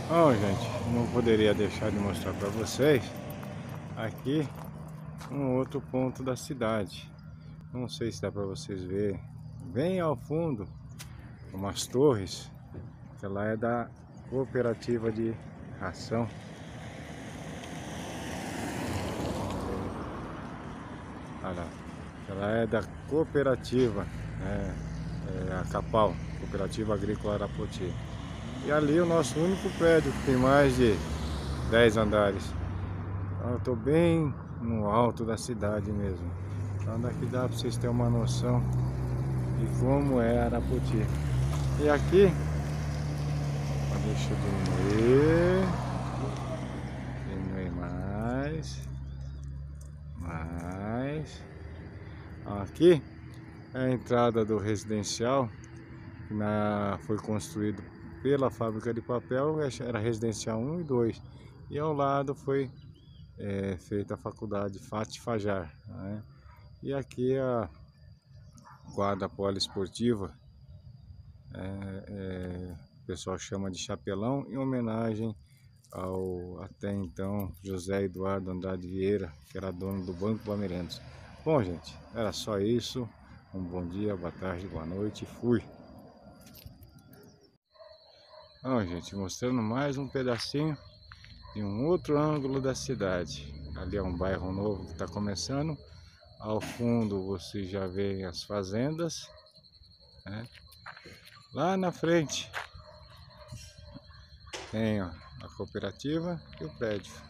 Bom, gente, não poderia deixar de mostrar para vocês aqui um outro ponto da cidade. Não sei se dá para vocês verem. Bem ao fundo, umas torres, que lá é da cooperativa de ração. Olha lá, ela é da cooperativa, né? É a Capal, Cooperativa Agrícola Arapoti. E ali o nosso único prédio, que tem mais de 10 andares. Então, eu estou bem no alto da cidade mesmo. Então daqui dá para vocês terem uma noção de como é Arapoti. E aqui, deixa eu diminuir mais. Aqui é a entrada do residencial, que foi construído pela fábrica de papel, era residencial 1 e 2. E ao lado foi feita a faculdade Fati Fajar, né? E aqui a guarda poliesportiva, o pessoal chama de chapelão, em homenagem ao até então José Eduardo Andrade Vieira, que era dono do Banco Bandeirantes. Bom, gente, era só isso. Um bom dia, boa tarde, boa noite, fui! Bom, gente, mostrando mais um pedacinho de um outro ângulo da cidade. Ali é um bairro novo que está começando. Ao fundo você já vê as fazendas, né? Lá na frente tem, ó, a cooperativa e o prédio.